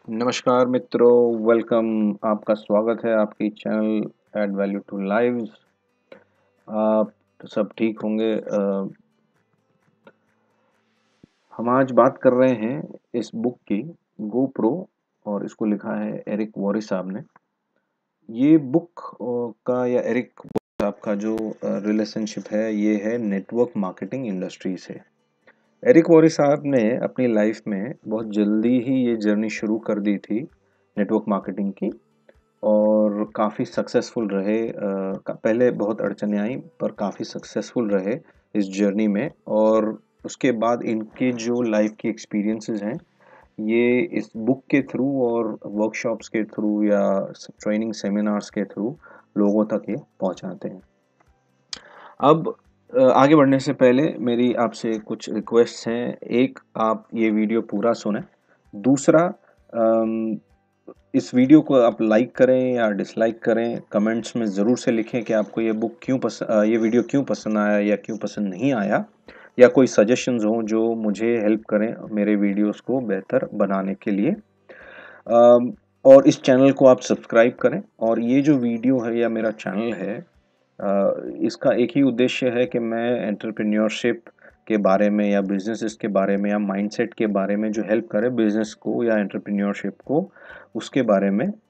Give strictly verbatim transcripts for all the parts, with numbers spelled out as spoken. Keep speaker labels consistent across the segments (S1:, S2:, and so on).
S1: नमस्कार मित्रों, वेलकम। आपका स्वागत है आपकी channel add value to lives. आप तो सब ठीक होंगे। अ, हम आज बात कर रहे हैं इस बुक की, गोप्रो, और इसको लिखा है एरिक वॉरिस साहब ने। ये बुक का या एरिक वॉरिस साहब का जो रिलेशनशिप है ये है नेटवर्क मार्केटिंग इंडस्ट्री से। एरिक वॉरिस साहब ने अपनी लाइफ में बहुत जल्दी ही ये जर्नी शुरू कर दी थी नेटवर्क मार्केटिंग की, और काफ़ी सक्सेसफुल रहे। अ, का- पहले बहुत अड़चने आई पर काफ़ी सक्सेसफुल रहे इस जर्नी में। और उसके बाद इनके जो लाइफ के एक्सपीरियंसेस हैं ये इस बुक के थ्रू और वर्कशॉप्स के थ्रू या ट्रेनिंग सेमिनार्स के थ्रू लोगों तक ये पहुंचाते हैं। अब अ, आगे बढ़ने से पहले मेरी आपसे कुछ रिक्वेस्ट्स हैं। एक, आप ये वीडियो पूरा सुने। दूसरा, अम, इस वीडियो को आप लाइक करें या डिसलाइक करें, कमेंट्स में ज़रूर से लिखें कि आपको ये बुक क्यों पसंद, ये वीडियो क्यों पसंद आया या क्यों पसंद नहीं आया, या कोई सजेशंस हों जो मुझे हेल्प करें मेरे वीडियोस को बेहतर बनाने के लिए। अम, और इस चैनल को आप सब्सक्राइब करें। और ये जो वीडियो है या मेरा चैनल है, अ, इसका एक ही उद्देश्य है कि मैं एंटरप्रेन्योरशिप के बारे में या बिजनेस के बारे में या माइंडसेट के बारे में जो हेल्प करे बिजनेस को या एंटरप्रेन्योरशिप को, उसके बारे में आ,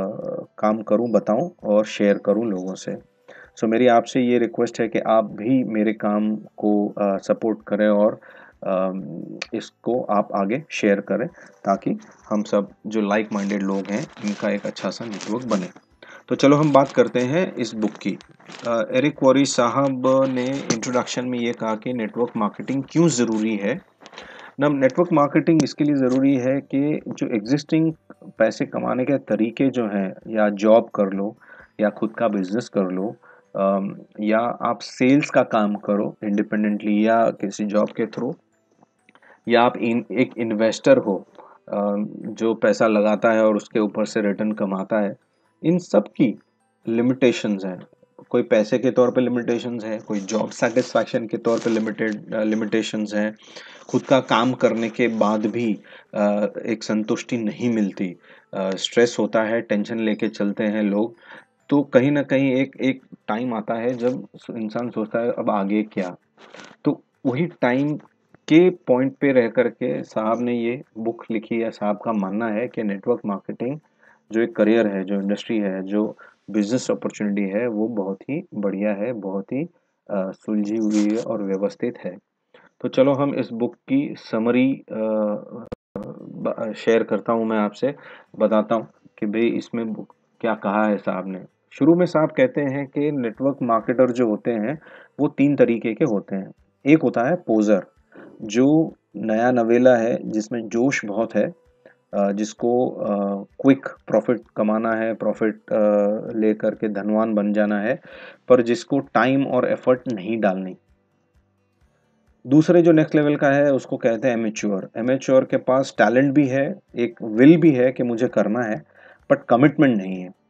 S1: काम करूं, बताऊं और शेयर करूं लोगों से। सो मेरी आपसे ये रिक्वेस्ट है कि आप भी मेरे काम को सपोर्ट करें और आ, इसको आप आगे शेयर करें, ताकि हम सब जो लाइक माइंडेड लोग हैं इनका एक अच्छा सा नेटवर्क बने। तो चलो हम बात करते हैं इस बुक की। अ, एरिक वॉरिस साहब ने इंट्रोडक्शन में ये कहा कि नेटवर्क मार्केटिंग क्यों ज़रूरी है। ना, नेटवर्क मार्केटिंग इसके लिए ज़रूरी है कि जो एग्जिस्टिंग पैसे कमाने के तरीके जो हैं, या जॉब कर लो या खुद का बिजनेस कर लो, अम, या आप सेल्स का काम करो इंडिपेंडेंटली या किसी जॉब के थ्रू, या आप इन एक इन्वेस्टर हो, अम, जो पैसा लगाता है और उसके ऊपर से रिटर्न कमाता है। इन सब की लिमिटेशंस हैं। कोई पैसे के तौर पे लिमिटेशंस है, कोई जॉब सेटिस्फैक्शन के तौर पे लिमिटेड लिमिटेशंस हैं, खुद का काम करने के बाद भी अ, एक संतुष्टि नहीं मिलती, स्ट्रेस होता है, टेंशन लेके चलते हैं लोग। तो कहीं ना कहीं एक एक टाइम आता है जब इंसान सोचता है अब आगे क्या। तो वही टाइम के पॉइंट पे रह करके साहब ने ये बुक लिखी है। साहब का मानना है कि नेटवर्क मार्केटिंग जो एक करियर है, जो इंडस्ट्री है, जो बिजनेस अपॉर्चुनिटी है, वो बहुत ही बढ़िया है, बहुत ही अ, सुलझी हुई है और व्यवस्थित है। तो चलो हम इस बुक की समरी शेयर करता हूँ मैं आपसे, बताता हूँ कि भाई इसमें बुक क्या कहा है साहब ने। शुरू में साहब कहते हैं कि नेटवर्क मार्केटर जो होते हैं वो तीन तरीके के होते हैं। एक होता है पोजर, जो नया नवेला है, जिसमें जोश बहुत है, अ, जिसको क्विक प्रॉफिट कमाना है, प्रॉफिट लेकर के धनवान बन जाना है, पर जिसको टाइम और एफर्ट नहीं डालनी। दूसरे जो नेक्स्ट लेवल का है उसको कहते हैं एमेच्योर। एमेच्योर के पास टैलेंट भी है, एक विल भी है कि मुझे करना है, बट कमिटमेंट नहीं है।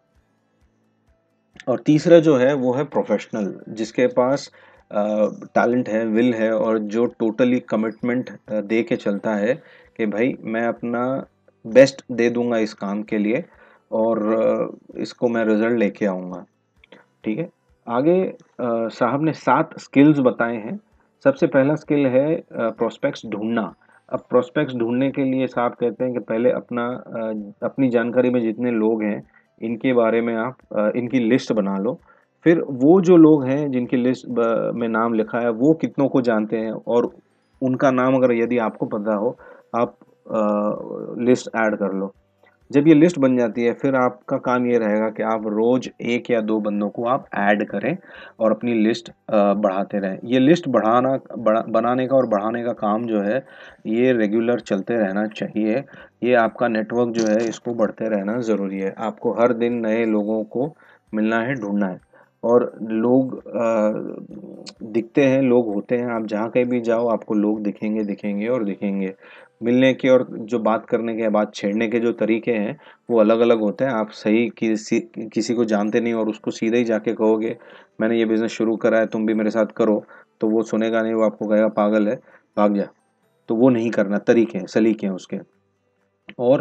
S1: और तीसरा जो है वो है प्रोफेशनल, जिसके पास टैलेंट है, विल है, और जो टोटली कमिटमेंट दे के चलता है कि भाई मैं अपना बेस्ट दे दूंगा इस काम के लिए, और अ, इसको मैं रिजल्ट लेके आऊंगा। ठीक है। आगे अ, साहब ने सात स्किल्स बताए हैं। सबसे पहला स्किल है प्रोस्पेक्ट्स ढूंढना। अब प्रोस्पेक्ट्स ढूंढने के लिए साहब कहते हैं कि पहले अपना अ, अपनी जानकारी में जितने लोग हैं इनके बारे में आप अ, इनकी लिस्ट बना लो। फिर वो जो लोग हैं जिनकी लिस्ट में नाम लिखा है वो कितनों को जानते हैं, और उनका नाम अगर यदि आपको पता हो, आप लिस्ट ऐड कर लो। जब ये लिस्ट बन जाती है फिर आपका काम ये रहेगा कि आप रोज एक या दो बंदों को आप ऐड करें और अपनी लिस्ट बढ़ाते रहें। ये लिस्ट बढ़ाना बढ़ा, बनाने का और बढ़ाने का काम जो है ये रेगुलर चलते रहना चाहिए। ये आपका नेटवर्क जो है इसको बढ़ते रहना ज़रूरी है। आपको हर दिन नए लोगों को मिलना है, ढूंढना है। और लोग अ, दिखते हैं, लोग होते हैं, आप जहाँ कहीं भी जाओ आपको लोग दिखेंगे दिखेंगे और दिखेंगे। मिलने के और जो बात करने के, बात छेड़ने के जो तरीके हैं वो अलग अलग होते हैं। आप सही किसी किसी को जानते नहीं और उसको सीधे ही जाके कहोगे मैंने ये बिजनेस शुरू करा है, तुम भी मेरे साथ करो, तो वो सुनेगा नहीं, वो आपको कहेगा पागल है, भाग जा। तो वो नहीं करना, तरीके हैं, सलीके हैं उसके। और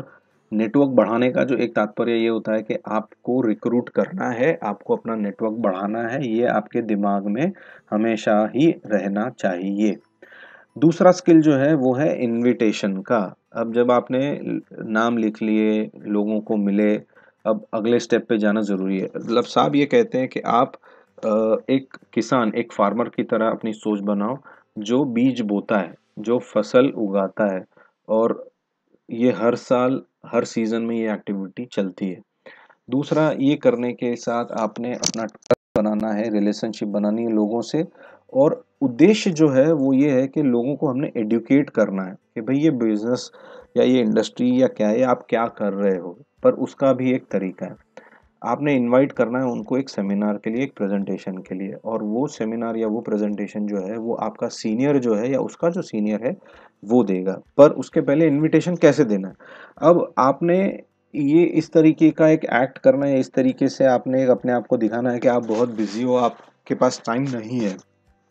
S1: नेटवर्क बढ़ाने का जो एक तात्पर्य ये होता है कि आपको रिक्रूट करना है, आपको अपना नेटवर्क बढ़ाना है, ये आपके दिमाग में हमेशा ही रहना चाहिए। दूसरा स्किल जो है वो है इनविटेशन का। अब जब आपने नाम लिख लिए, लोगों को मिले, अब अगले स्टेप पे जाना ज़रूरी है। मतलब साहब ये कहते हैं कि आप अ, एक किसान, एक फार्मर की तरह अपनी सोच बनाओ, जो बीज बोता है, जो फसल उगाता है, और ये हर साल, हर सीज़न में ये एक्टिविटी चलती है। दूसरा, ये करने के साथ आपने अपना ट्रस्ट बनाना है, रिलेशनशिप बनानी है लोगों से, और उद्देश्य जो है वो ये है कि लोगों को हमने एडुकेट करना है कि भाई ये बिजनेस या ये इंडस्ट्री या क्या है, आप क्या कर रहे हो, पर उसका भी एक तरीका है। आपने इनवाइट करना है उनको एक सेमिनार के लिए, एक प्रेजेंटेशन के लिए, और वो सेमिनार या वो प्रेजेंटेशन जो है वो आपका सीनियर जो है या उसका जो सीनियर है वो देगा। पर उसके पहले इनविटेशन कैसे देना है, अब आपने ये इस तरीके का एक एक्ट करना है, इस तरीके से आपने अपने आप को दिखाना है कि आप बहुत बिजी हो, आपके पास टाइम नहीं है,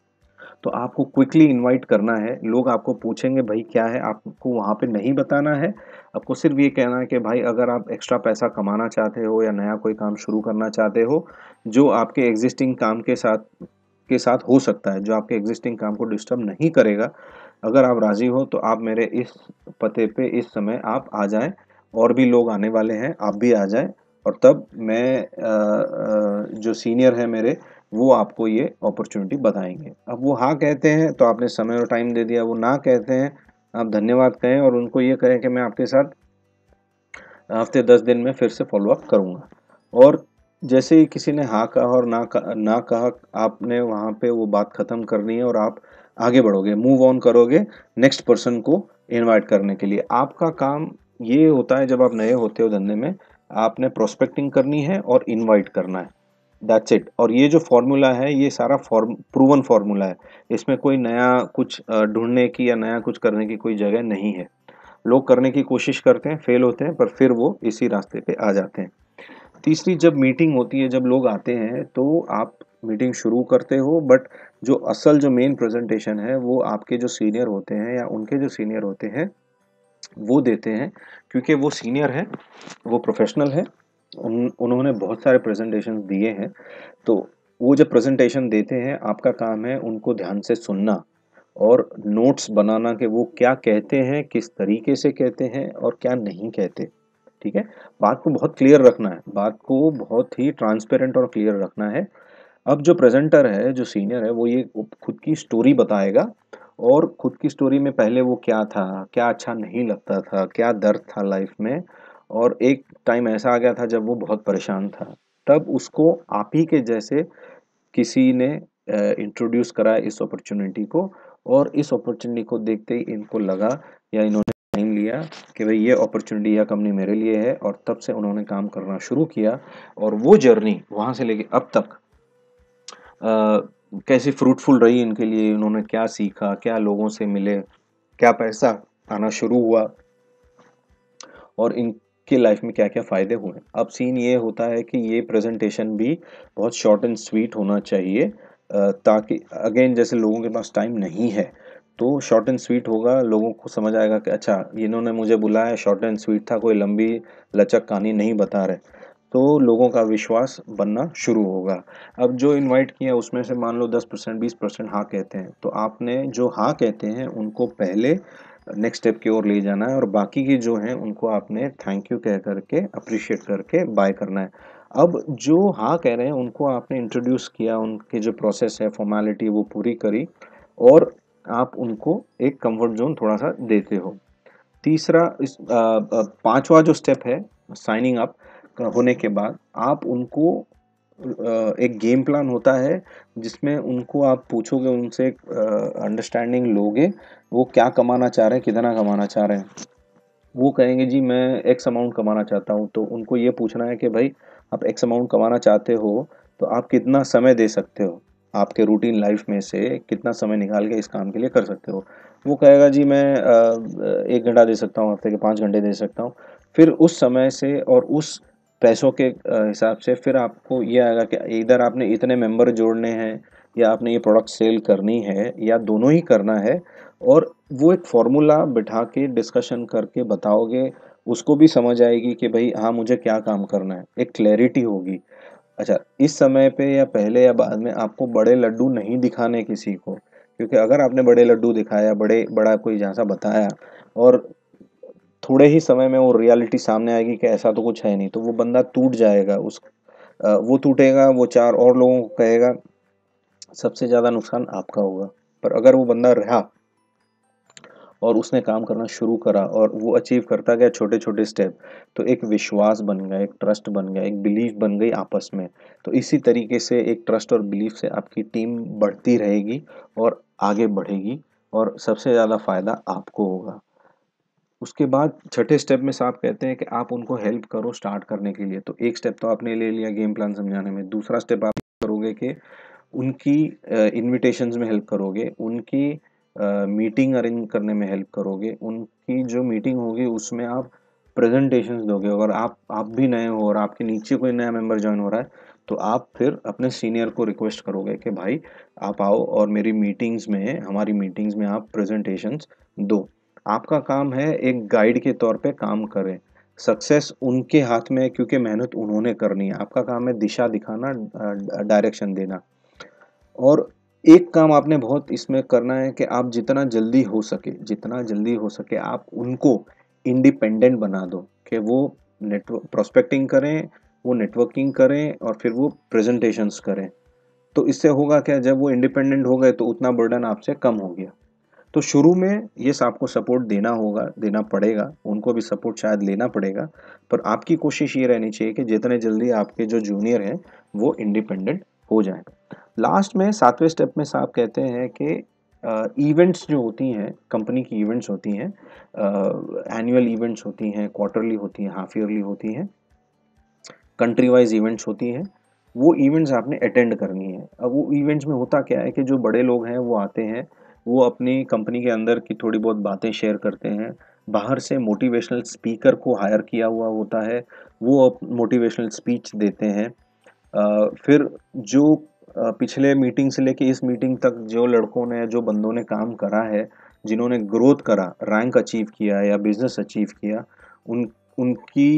S1: तो आपको क्विकली इनवाइट करना है। लोग आपको पूछेंगे भाई क्या है, आपको वहाँ पे नहीं बताना है, आपको सिर्फ ये कहना है कि भाई अगर आप एक्स्ट्रा पैसा कमाना चाहते हो या नया कोई काम शुरू करना चाहते हो जो आपके एग्जिस्टिंग काम के साथ के साथ हो सकता है, जो आपके एग्जिस्टिंग काम को डिस्टर्ब नहीं करेगा, अगर आप राजी हो तो आप मेरे इस पते पे इस समय आप आ जाएं, और भी लोग आने वाले हैं, आप भी आ जाएं, और तब मैं अ, अ, जो सीनियर है मेरे, वो आपको ये अपॉर्चुनिटी बताएंगे। अब वो हाँ कहते हैं तो आपने समय और टाइम दे दिया, वो ना कहते हैं आप धन्यवाद कहें और उनको ये कहें कि मैं आपके साथ हफ्ते दस दिन में फिर से फॉलो अप करूँगा। और जैसे ही किसी ने हाँ कहा और ना कहा ना कहा, आपने वहाँ पे वो बात ख़त्म करनी है और आप आगे बढ़ोगे, मूव ऑन करोगे नेक्स्ट पर्सन को इनवाइट करने के लिए। आपका काम ये होता है, जब आप नए होते हो धंधे में, आपने प्रोस्पेक्टिंग करनी है और इनवाइट करना है, दैट्स इट। और ये जो फॉर्मूला है ये सारा फॉर्म प्रूवन फॉर्मूला है, इसमें कोई नया कुछ अ, ढूंढने की या नया कुछ करने की कोई जगह नहीं है। लोग करने की कोशिश करते हैं, फेल होते हैं, पर फिर वो इसी रास्ते पे आ जाते हैं। तीसरी, जब मीटिंग होती है, जब लोग आते हैं तो आप मीटिंग शुरू करते हो, बट जो असल जो मेन प्रेजेंटेशन है वो आपके जो सीनियर होते हैं या उनके जो सीनियर होते हैं वो देते हैं, क्योंकि वो सीनियर है, वो प्रोफेशनल है, उन, उन्होंने बहुत सारे प्रेजेंटेशन दिए हैं। तो वो जब प्रेजेंटेशन देते हैं, आपका काम है उनको ध्यान से सुनना और नोट्स बनाना कि वो क्या कहते हैं, किस तरीके से कहते हैं और क्या नहीं कहते। ठीक है, बात को बहुत क्लियर रखना है, बात को बहुत ही ट्रांसपेरेंट और क्लियर रखना है। अब जो प्रेजेंटर है, जो सीनियर है, वो ये खुद की स्टोरी बताएगा, और खुद की स्टोरी में पहले वो क्या था, क्या अच्छा नहीं लगता था, क्या दर्द था लाइफ में, और एक टाइम ऐसा आ गया था जब वो बहुत परेशान था, तब उसको आप ही के जैसे किसी ने इंट्रोड्यूस करा इस अपॉर्चुनिटी को, और इस अपॉर्चुनिटी को देखते ही इनको लगा या इन्होंने टाइम लिया कि भाई ये अपॉर्चुनिटी या कंपनी मेरे लिए है, और तब से उन्होंने काम करना शुरू किया। और वो जर्नी वहाँ से लेके अब तक अ, कैसी फ्रूटफुल रही इनके लिए, इन्होंने क्या सीखा, क्या लोगों से मिले, क्या पैसा आना शुरू हुआ, और इनके लाइफ में क्या-क्या फ़ायदे हुए। अब सीन ये होता है कि ये प्रेज़ेंटेशन भी बहुत शॉर्ट एंड स्वीट होना चाहिए, अ, ताकि अगेन जैसे लोगों के पास टाइम नहीं है, तो शॉर्ट एंड स्वीट होगा, लोगों को समझ आएगा कि अच्छा इन्होंने मुझे बुलाया, शॉर्ट एंड स्वीट था, कोई लंबी लचक कहानी नहीं बता रहे। तो लोगों का विश्वास बनना शुरू होगा। अब जो इनवाइट किया उसमें से मान लो दस परसेंट बीस परसेंट हाँ कहते हैं, तो आपने जो हाँ कहते हैं उनको पहले नेक्स्ट स्टेप की ओर ले जाना है, और बाकी के जो हैं उनको आपने थैंक यू कह करके, अप्रिशिएट करके बाय करना है। अब जो हाँ कह रहे हैं उनको आपने इंट्रोड्यूस किया, उनकी जो प्रोसेस है, फॉर्मेलिटी वो पूरी करी, और आप उनको एक कंफर्ट ज़ोन थोड़ा-सा देते हो। तीसरा इस अ अ, पाँचवाँ जो स्टेप है साइनिंग अप होने के बाद, आप उनको अ, एक गेम प्लान होता है जिसमें उनको आप पूछोगे, उनसे अ, अंडरस्टैंडिंग लोगे, वो क्या कमाना चाह रहे हैं, कितना कमाना चाह रहे हैं। वो कहेंगे जी मैं एक्स अमाउंट कमाना चाहता हूँ, तो उनको ये पूछना है कि भाई आप एक्स अमाउंट कमाना चाहते हो, तो आप कितना समय दे सकते हो, आपके रूटीन लाइफ में से कितना समय निकाल के इस काम के लिए कर सकते हो। वो कहेगा जी मैं अ, एक घंटा दे सकता हूँ, हफ्ते के पाँच घंटे दे सकता हूँ। फिर उस समय से और उस पैसों के अ, हिसाब से फिर आपको ये आएगा कि इधर आपने इतने मेंबर जोड़ने हैं, या आपने ये प्रोडक्ट सेल करनी है या दोनों ही करना है, और वो एक फॉर्मूला बिठा के डिस्कशन करके बताओगे, उसको भी समझ आएगी कि भाई हाँ मुझे क्या काम करना है, एक क्लैरिटी होगी। अच्छा, इस समय पे या पहले या बाद में आपको बड़े लड्डू नहीं दिखाने किसी को, क्योंकि अगर आपने बड़े लड्डू दिखाया, बड़े बड़ा कोई जैसा बताया और थोड़े ही समय में वो रियलिटी सामने आएगी कि ऐसा तो कुछ है नहीं, तो वो बंदा टूट जाएगा। उस अ, वो टूटेगा, वो चार और लोगों को कहेगा, सबसे ज़्यादा नुकसान आपका होगा। पर अगर वो बंदा रहा और उसने काम करना शुरू करा और वो अचीव करता गया छोटे-छोटे स्टेप, तो एक विश्वास बन गया, एक ट्रस्ट बन गया, एक बिलीफ बन गई आपस में। तो इसी तरीके से एक ट्रस्ट और बिलीफ से आपकी टीम बढ़ती रहेगी और आगे बढ़ेगी और सबसे ज़्यादा फ़ायदा आपको होगा। उसके बाद छठे स्टेप में साहब कहते हैं कि आप उनको हेल्प करो स्टार्ट करने के लिए। तो एक स्टेप तो आपने ले लिया गेम प्लान समझाने में, दूसरा स्टेप आप करोगे कि उनकी इनविटेशंस में हेल्प करोगे, उनकी मीटिंग अरेंज करने में हेल्प करोगे, उनकी जो मीटिंग होगी उसमें आप प्रेजेंटेशंस दोगे। अगर आप आप भी नए हो और आपके नीचे कोई नया मेंबर ज्वाइन हो रहा है, तो आप फिर अपने सीनियर को रिक्वेस्ट करोगे कि भाई आप आओ और मेरी मीटिंग्स में हमारी मीटिंग्स में आप प्रेजेंटेशंस दो। आपका काम है एक गाइड के तौर पे काम करें। सक्सेस उनके हाथ में है क्योंकि मेहनत उन्होंने करनी है। आपका काम है दिशा दिखाना, अ, डायरेक्शन देना। और एक काम आपने बहुत इसमें करना है कि आप जितना जल्दी हो सके जितना जल्दी हो सके आप उनको इंडिपेंडेंट बना दो कि वो नेटवर्क प्रोस्पेक्टिंग करें, वो नेटवर्किंग करें और फिर वो प्रेजेंटेशंस करें। तो इससे होगा क्या, जब वो इंडिपेंडेंट हो गए तो उतना बर्डन आपसे कम हो गया। तो शुरू में यस आपको सपोर्ट देना होगा, देना पड़ेगा, उनको भी सपोर्ट शायद लेना पड़ेगा, पर आपकी कोशिश ये रहनी चाहिए कि जितने जल्दी आपके जो जूनियर हैं वो इंडिपेंडेंट हो जाएं। लास्ट में सातवें स्टेप में साहब कहते हैं कि इवेंट्स जो होती हैं, कंपनी की इवेंट्स होती हैं, एनुअल इवेंट्स होती हैं, क्वार्टरली होती हैं, हाफ ईयरली होती हैं, कंट्री वाइज इवेंट्स होती हैं, वो इवेंट्स आपने अटेंड करनी है। अब वो इवेंट्स में होता क्या है कि जो बड़े लोग हैं वो आते हैं, वो अपनी कंपनी के अंदर की थोड़ी बहुत बातें शेयर करते हैं। बाहर से मोटिवेशनल स्पीकर को हायर किया हुआ होता है, वो मोटिवेशनल स्पीच देते हैं। अ, फिर जो अ, पिछले मीटिंग से लेके इस मीटिंग तक जो लड़कों ने जो बंदों ने काम करा है, जिन्होंने ग्रोथ करा, रैंक अचीव किया या बिजनेस अचीव किया, उन उनकी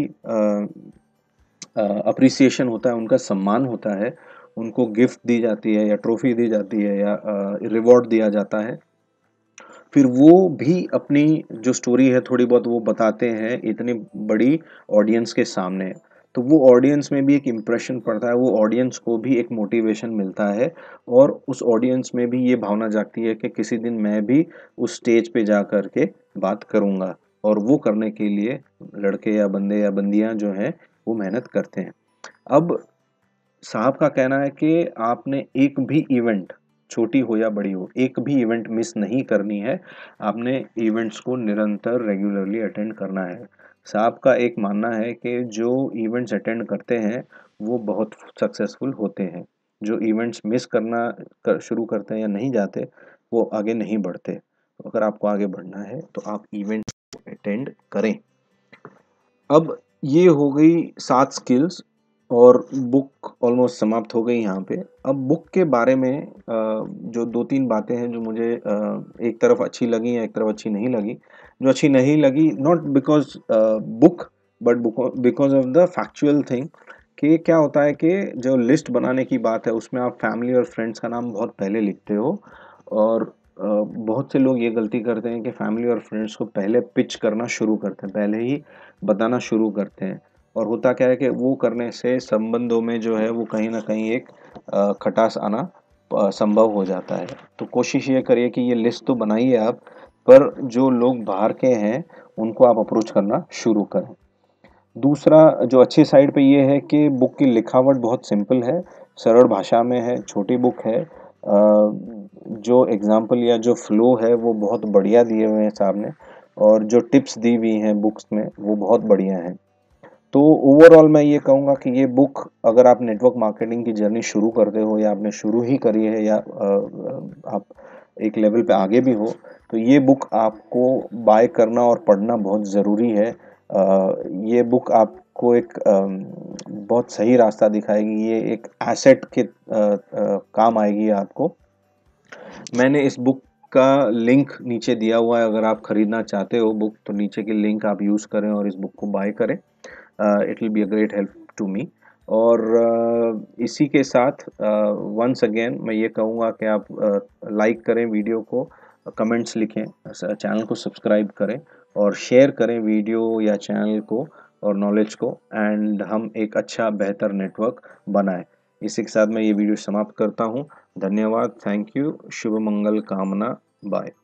S1: अप्रिसिएशन होता है, उनका सम्मान होता है, उनको गिफ्ट दी जाती है या ट्रॉफी दी जाती है या रिवॉर्ड दिया जाता है। फिर वो भी अपनी जो स्टोरी है थोड़ी बहुत वो बताते हैं इतनी बड़ी ऑडियंस के सामने। तो वो ऑडियंस में भी एक इम्प्रेशन पड़ता है, वो ऑडियंस को भी एक मोटिवेशन मिलता है और उस ऑडियंस में भी ये भावना जागती है कि किसी दिन मैं भी उस स्टेज पे जा कर के बात करूँगा। और वो करने के लिए लड़के या बंदे या बंदियाँ जो हैं वो मेहनत करते हैं। अब साहब का कहना है कि आपने एक भी इवेंट, छोटी हो या बड़ी हो, एक भी इवेंट मिस नहीं करनी है। आपने इवेंट्स को निरंतर रेगुलरली अटेंड करना है। साहब का एक मानना है कि जो इवेंट्स अटेंड करते हैं वो बहुत सक्सेसफुल होते हैं। जो इवेंट्स मिस करना कर, शुरू करते हैं या नहीं जाते, वो आगे नहीं बढ़ते। तो अगर आपको आगे बढ़ना है तो आप इवेंट्स को अटेंड करें। अब ये हो गई सात स्किल्स और बुक ऑलमोस्ट समाप्त हो गई यहाँ पे। अब बुक के बारे में अ, जो दो तीन बातें हैं जो मुझे अ, एक तरफ अच्छी लगी या एक तरफ अच्छी नहीं लगी। जो अच्छी नहीं लगी not because book but because of the factual thing, कि क्या होता है कि जो लिस्ट बनाने की बात है उसमें आप फैमिली और फ्रेंड्स का नाम बहुत पहले लिखते हो और अ, बहुत से लोग ये गलती करते हैं कि फैमिली और फ्रेंड्स को पहले पिच करना शुरू करते हैं, पहले ही बताना शुरू करते हैं। और होता क्या है कि वो करने से संबंधों में जो है वो कहीं न कहीं एक अ, खटास आना अ, संभव हो जाता है। तो कोशिश ये करिए कि ये लिस्ट तो बनाइए आप, पर जो लोग बाहर के हैं उनको आप अप्रोच करना शुरू करें। दूसरा जो अच्छी साइड पे ये है कि बुक की लिखावट बहुत सिंपल है, सरल भाषा में है, छोटी बुक है। अ, जो एग्ज़ाम्पल या जो फ्लो है वो बहुत बढ़िया दिए हुए हैं साहब ने, और जो टिप्स दी हुई हैं बुक्स में वो बहुत बढ़िया हैं। तो ओवरऑल मैं ये कहूँगा कि ये बुक अगर आप नेटवर्क मार्केटिंग की जर्नी शुरू करते हो या आपने शुरू ही करी है या अ, अ, आप एक लेवल पे आगे भी हो, तो ये बुक आपको बाय करना और पढ़ना बहुत ज़रूरी है। ये बुक आपको एक बहुत सही रास्ता दिखाएगी, ये एक एसेट के काम आएगी आपको। मैंने इस बुक का लिंक नीचे दिया हुआ है, अगर आप खरीदना चाहते हो बुक तो नीचे की लिंक आप यूज़ करें और इस बुक को बाय करें। It will be a great help to me. और uh, इसी के साथ वंस uh, अगेन मैं ये कहूँगा कि आप लाइक uh, करें वीडियो को, कमेंट्स लिखें, चैनल को सब्सक्राइब करें और शेयर करें वीडियो या चैनल को और नॉलेज को, एंड हम एक अच्छा बेहतर नेटवर्क बनाएं। इसी के साथ मैं ये वीडियो समाप्त करता हूँ। धन्यवाद, थैंक यू, शुभ मंगल कामना, बाय।